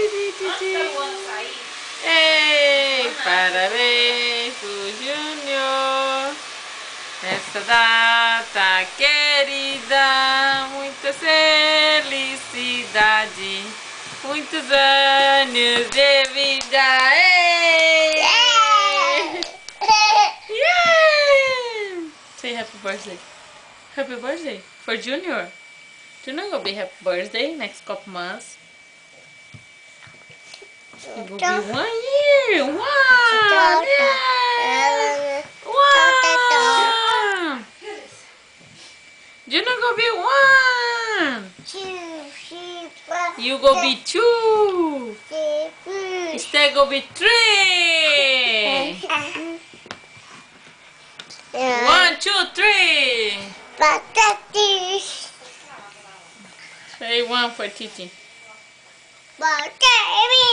Ei, parabéns pro Júnior. Nessa data querida, muita felicidade, muitos anos de vida. Ei! Yeah! Say happy birthday. Happy birthday for Junior. Junior will be happy birthday next couple months. It will be 1 year. Wow! Yeah! Wow! Junior go be 1. You go be 2. Stay go be 3. 1, 2, 3. Say 1 for Titi.